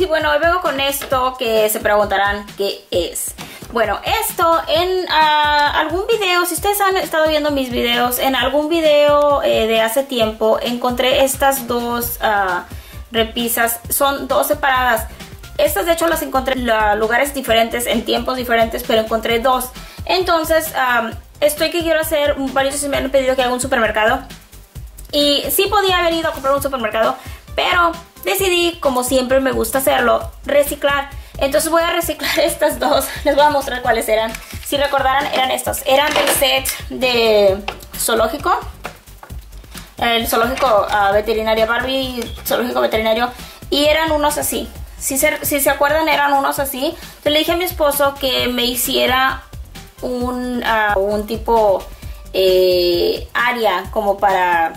bueno, hoy vengo con esto que se preguntarán qué es. Bueno, esto en algún video, si ustedes han estado viendo mis videos, en algún video de hace tiempo encontré estas dos repisas. Son dos separadas. Estas de hecho las encontré en lugares diferentes, en tiempos diferentes, pero encontré dos. Entonces, estoy que quiero hacer, varios me han pedido que haga un supermercado. Y sí podía haber ido a comprar un supermercado, pero decidí, como siempre me gusta hacerlo, reciclar. Entonces voy a reciclar estas dos. Les voy a mostrar cuáles eran. Si recordaran, eran estos. Eran del set de zoológico. El zoológico veterinario, Barbie zoológico veterinario. Y eran unos así. Si se acuerdan, eran unos así. Entonces le dije a mi esposo que me hiciera un tipo área como para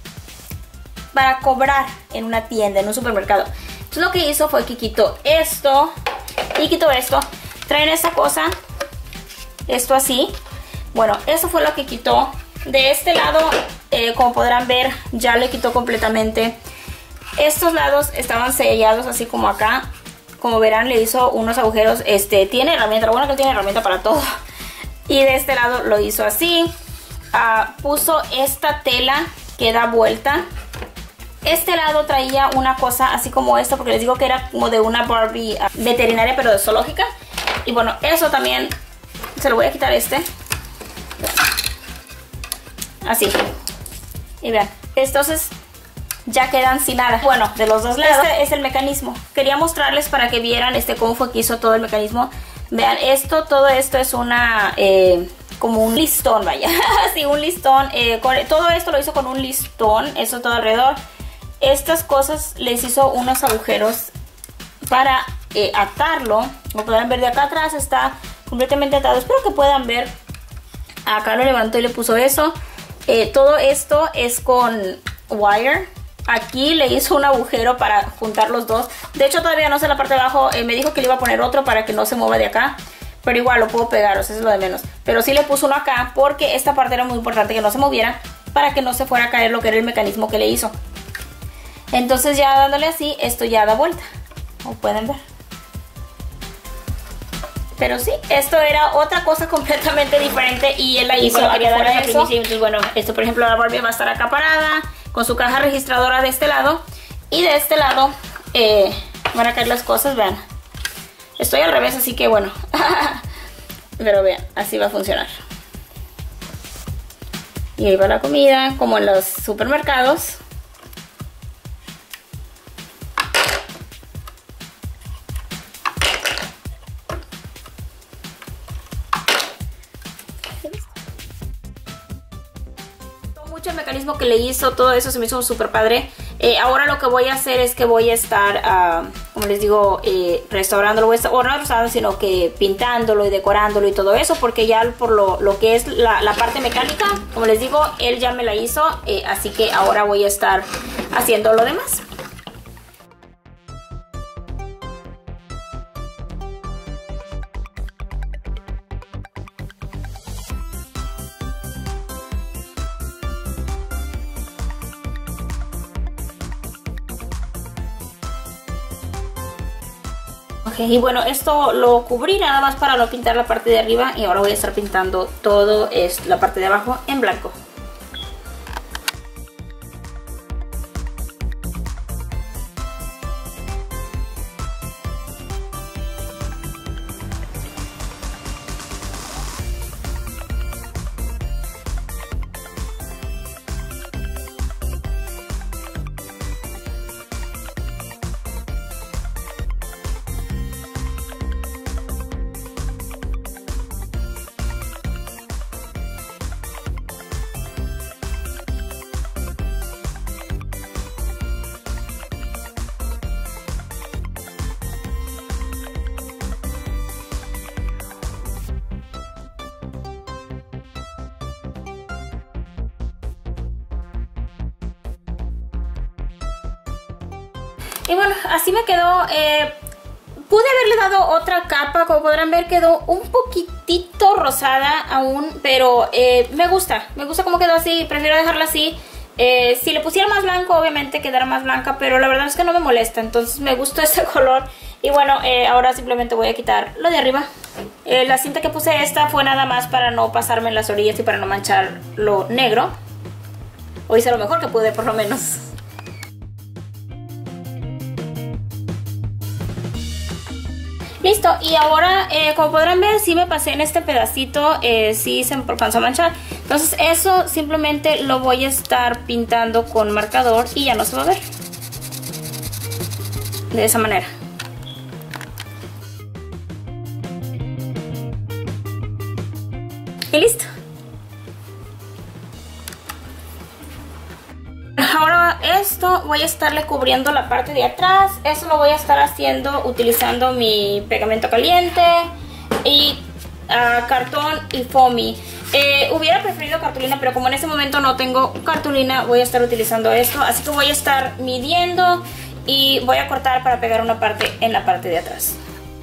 cobrar en una tienda, en un supermercado. Entonces lo que hizo fue que quitó esto y quitó esto. Traen esta cosa, esto así. Bueno, eso fue lo que quitó. De este lado, como podrán ver, ya le quitó completamente. Estos lados estaban sellados así como acá. Como verán, le hizo unos agujeros. Tiene herramienta, lo bueno que él tiene herramienta para todo. Y de este lado lo hizo así. Puso esta tela que da vuelta. Este lado traía una cosa así como esto, porque les digo que era como de una Barbie veterinaria, pero de zoológica. Y bueno, eso también se lo voy a quitar así. Y vean, entonces ya quedan sin nada. Bueno, de los dos lados. Este es el mecanismo. Quería mostrarles para que vieran cómo fue que hizo todo el mecanismo. Vean, todo esto es una como un listón, vaya. Sí, un listón. Todo esto lo hizo con un listón, eso todo alrededor. Estas cosas les hizo unos agujeros para atarlo. Como pueden ver, de acá atrás está completamente atado. Espero que puedan ver. Acá lo levantó y le puso eso. Todo esto es con wire. Aquí le hizo un agujero para juntar los dos. De hecho todavía no sé la parte de abajo. Me dijo que le iba a poner otro para que no se mueva de acá. Pero igual lo puedo pegar, o sea, es lo de menos. Pero sí le puso uno acá porque esta parte era muy importante que no se moviera, para que no se fuera a caer lo que era el mecanismo que le hizo. Entonces ya dándole así, esto ya da vuelta, como pueden ver. Pero sí, esto era otra cosa completamente diferente y él la hizo. Quería darle esa primicia. Entonces bueno, esto por ejemplo la Barbie va a estar acá parada con su caja registradora de este lado. Y de este lado van a caer las cosas, vean. Estoy al revés, así que bueno. Pero vean, así va a funcionar. Y ahí va la comida, como en los supermercados. Mucho el mecanismo que le hizo, todo eso se me hizo súper padre. Ahora lo que voy a hacer es que voy a estar, como les digo, restaurándolo, o no restaurando, sino que pintándolo y decorándolo y todo eso, porque ya por lo que es la parte mecánica, como les digo, él ya me la hizo, así que ahora voy a estar haciendo lo demás. Y bueno, esto lo cubrí nada más para no pintar la parte de arriba y ahora voy a estar pintando todo la parte de abajo en blanco. Y bueno, así me quedó. Pude haberle dado otra capa, como podrán ver quedó un poquitito rosada aún, pero me gusta cómo quedó así, prefiero dejarla así. Si le pusiera más blanco, obviamente quedará más blanca, pero la verdad es que no me molesta, entonces me gustó este color. Y bueno, ahora simplemente voy a quitar lo de arriba. La cinta que puse esta fue nada más para no pasarme en las orillas y para no manchar lo negro. O hice lo mejor que pude, por lo menos. Listo, y ahora como podrán ver, sí me pasé en este pedacito, sí se me alcanzó a manchar. Entonces eso simplemente lo voy a estar pintando con marcador y ya no se va a ver. De esa manera. Y listo. Ahora esto voy a estarle cubriendo la parte de atrás. Eso lo voy a estar haciendo utilizando mi pegamento caliente y cartón y foamy. Hubiera preferido cartulina, pero como en este momento no tengo cartulina, voy a estar utilizando esto. Así que voy a estar midiendo y voy a cortar para pegar una parte en la parte de atrás.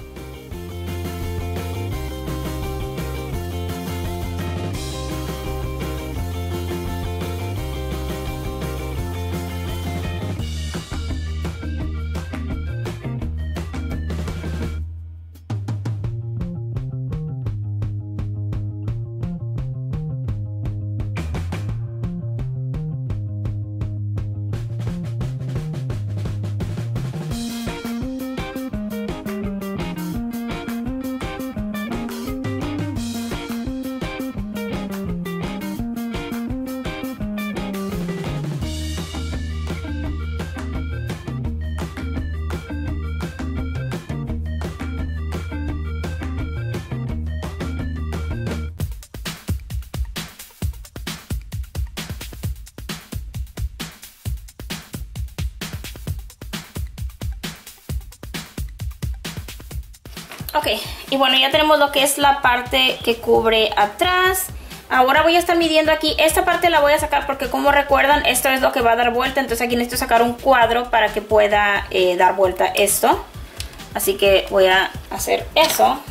Ok, y bueno, ya tenemos lo que es la parte que cubre atrás. Ahora voy a estar midiendo aquí. Esta parte la voy a sacar porque, como recuerdan, esto es lo que va a dar vuelta. Entonces aquí necesito sacar un cuadro para que pueda dar vuelta esto. Así que voy a hacer eso.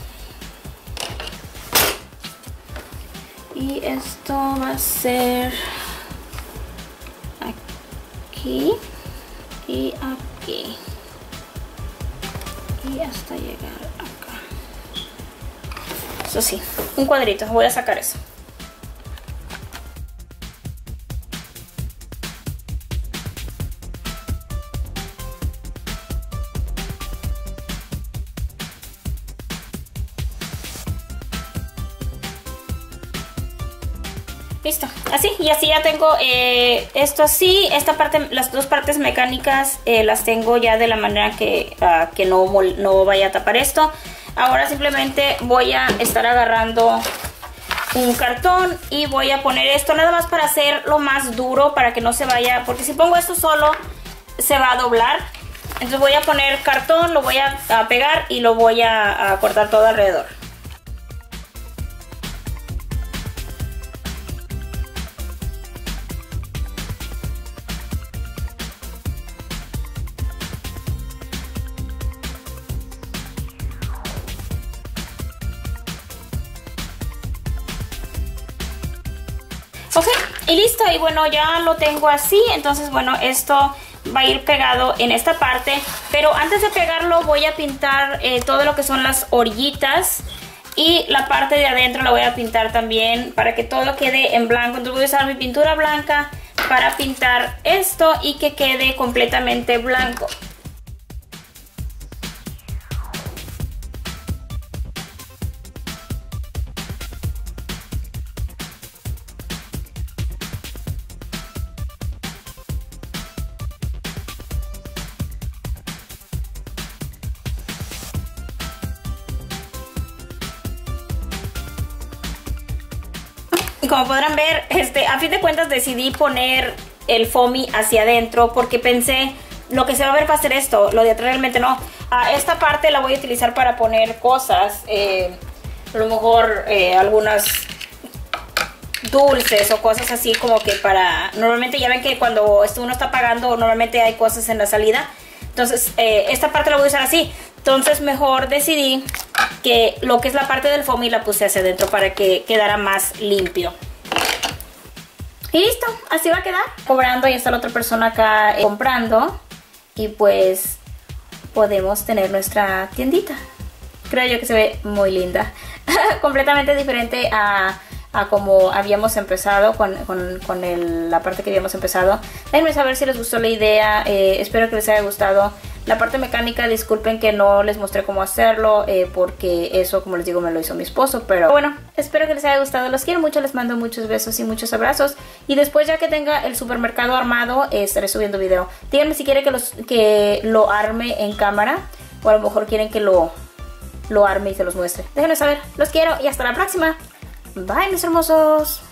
Y esto va a ser aquí y aquí. Y hasta llegar acá. Eso sí, un cuadrito. Voy a sacar eso. Listo, así, y así ya tengo esto así. Esta parte, las dos partes mecánicas las tengo ya de la manera que no vaya a tapar esto. Ahora simplemente voy a estar agarrando un cartón y voy a poner esto nada más para hacerlo más duro, para que no se vaya, porque si pongo esto solo se va a doblar. Entonces voy a poner cartón, lo voy a pegar y lo voy a cortar todo alrededor. Ok, y listo, y bueno, ya lo tengo así. Entonces bueno, esto va a ir pegado en esta parte, pero antes de pegarlo voy a pintar todo lo que son las orillitas, y la parte de adentro la voy a pintar también para que todo quede en blanco. Entonces voy a usar mi pintura blanca para pintar esto y que quede completamente blanco. Y como podrán ver, a fin de cuentas decidí poner el foamy hacia adentro porque pensé, lo que se va a ver va a ser esto, lo de atrás realmente no. Esta parte la voy a utilizar para poner cosas, a lo mejor algunas dulces o cosas así, como que para... Normalmente ya ven que cuando uno está pagando, normalmente hay cosas en la salida. Entonces esta parte la voy a usar así. Entonces mejor decidí que lo que es la parte del foamy la puse hacia adentro para que quedara más limpio. Y listo, así va a quedar. Cobrando y está la otra persona acá comprando. Y pues podemos tener nuestra tiendita. Creo yo que se ve muy linda. Completamente diferente a como habíamos empezado con la parte que habíamos empezado. Déjenme saber si les gustó la idea. Espero que les haya gustado. La parte mecánica, disculpen que no les mostré cómo hacerlo, porque eso, como les digo, me lo hizo mi esposo. Pero bueno, espero que les haya gustado. Los quiero mucho, les mando muchos besos y muchos abrazos. Y después, ya que tenga el supermercado armado, estaré subiendo video. Díganme si quieren que lo arme en cámara, o a lo mejor quieren que lo arme y se los muestre. Déjenme saber. Los quiero y hasta la próxima. Bye, mis hermosos.